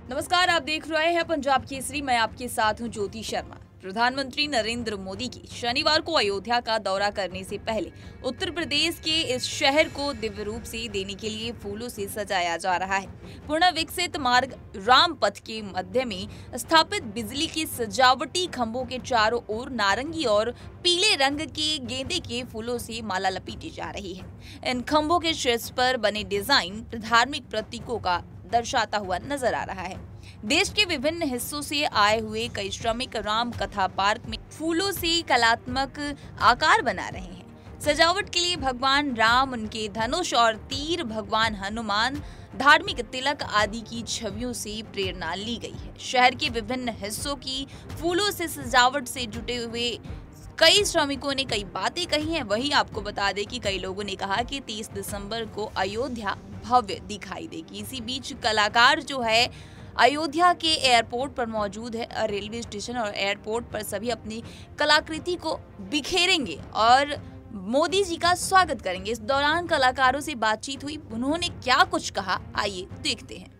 नमस्कार, आप देख रहे हैं पंजाब केसरी। मैं आपके साथ हूं ज्योति शर्मा। प्रधानमंत्री नरेंद्र मोदी की शनिवार को अयोध्या का दौरा करने से पहले उत्तर प्रदेश के इस शहर को दिव्य रूप से देने के लिए फूलों से सजाया जा रहा है। पूर्ण विकसित मार्ग राम पथ के मध्य में स्थापित बिजली के सजावटी खंभों के चारों ओर नारंगी और पीले रंग के गेंदे के फूलों से माला लपेटी जा रही है। इन खंभों के शीर्ष पर बने डिजाइन धार्मिक प्रतीकों का दर्शाता हुआ नजर आ रहा है। देश के विभिन्न हिस्सों से आए हुए कई श्रमिक राम कथा पार्क में फूलों से कलात्मक आकार बना रहे हैं। सजावट के लिए भगवान राम, उनके धनुष और तीर, भगवान हनुमान, धार्मिक तिलक आदि की छवियों से प्रेरणा ली गई है। शहर के विभिन्न हिस्सों की फूलों से सजावट से जुटे हुए कई श्रमिकों ने कई बातें कही हैं। वहीं आपको बता दें कि कई लोगों ने कहा कि 30 दिसंबर को अयोध्या भव्य दिखाई देगी। इसी बीच कलाकार जो है अयोध्या के एयरपोर्ट पर मौजूद है। रेलवे स्टेशन और एयरपोर्ट पर सभी अपनी कलाकृति को बिखेरेंगे और मोदी जी का स्वागत करेंगे। इस दौरान कलाकारों से बातचीत हुई, उन्होंने क्या कुछ कहा, आइए देखते हैं।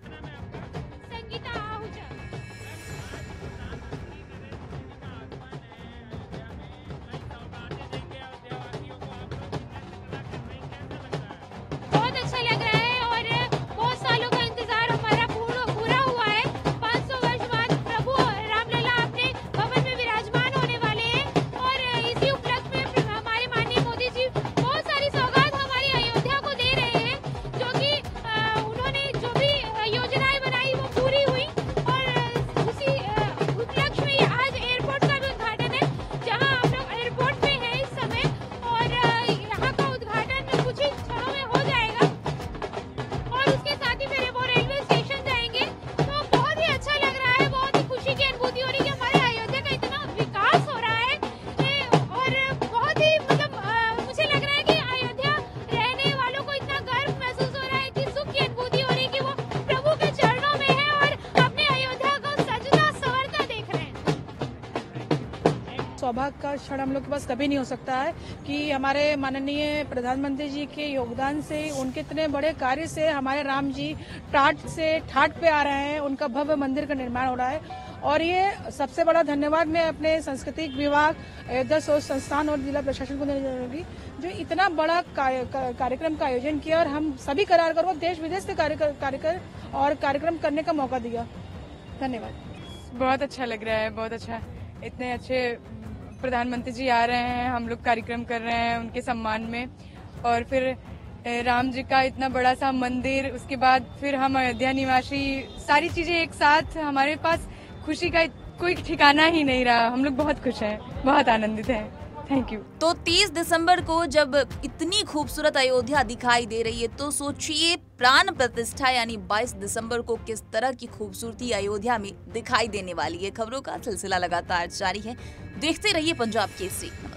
बहुत अच्छा लग रहा है और बहुत सालों का इंतजार हमारा पूरा हुआ है। 500 वर्ष बाद प्रभु रामलला अपने भवन में विराजमान होने वाले हैं और इसी उपलक्ष्य में हमारे माननीय मोदी जी बहुत सारी सौगात हमारी अयोध्या को दे रहे हैं, जो कि उन्होंने जो भी योजनाएं बनाई वो पूरी हुई। और उसी उपलक्ष्य में आज एयरपोर्ट का भी उद्घाटन है, जहां हम लोग एयरपोर्ट पे हैं इस समय और यहाँ का उद्घाटन कुछ ही क्षणों में हो जाएगा और उसके साथ ही फिर वो रेलवे स्टेशन जाएंगे। तो बहुत ही अच्छा लग रहा है, बहुत ही खुशी की अनुभूति हो रही है कि हमारे अयोध्या का इतना विकास हो रहा है और बहुत ही मुझे लग रहा है कि अयोध्या रहने वालों को इतना गर्व महसूस हो रहा है कि सुख की अनुभूति हो रही है कि वो प्रभु के चरणों में है और अपने अयोध्या को सजता संवरता देख रहे हैं। सौभाग्य का क्षण हम लोग के पास कभी नहीं हो सकता है कि हमारे माननीय प्रधानमंत्री जी के योगदान से, उनके इतने बड़े कार्य से हमारे राम जी ठाट से ठाट पे आ रहे हैं, उनका भव्य मंदिर का निर्माण हो रहा है। और ये सबसे बड़ा धन्यवाद मैं अपने सांस्कृतिक विभाग, अयोध्या शोध संस्थान और जिला प्रशासन को देना चाहूंगी, जो इतना बड़ा कार्यक्रम का आयोजन किया और हम सभी कलाकारों को देश विदेश से कार्यक्रम करने का मौका दिया। धन्यवाद। बहुत अच्छा लग रहा है, बहुत अच्छा। इतने अच्छे प्रधानमंत्री जी आ रहे हैं, हम लोग कार्यक्रम कर रहे हैं उनके सम्मान में, और फिर राम जी का इतना बड़ा सा मंदिर, उसके बाद फिर हम अयोध्या निवासी, सारी चीजें एक साथ, हमारे पास खुशी का कोई ठिकाना ही नहीं रहा। हम लोग बहुत खुश हैं, बहुत आनंदित हैं। Thank you. तो 30 दिसंबर को जब इतनी खूबसूरत अयोध्या दिखाई दे रही है तो सोचिए प्राण प्रतिष्ठा यानी 22 दिसंबर को किस तरह की खूबसूरती अयोध्या में दिखाई देने वाली है। खबरों का सिलसिला लगातार जारी है, देखते रहिए पंजाब केसरी।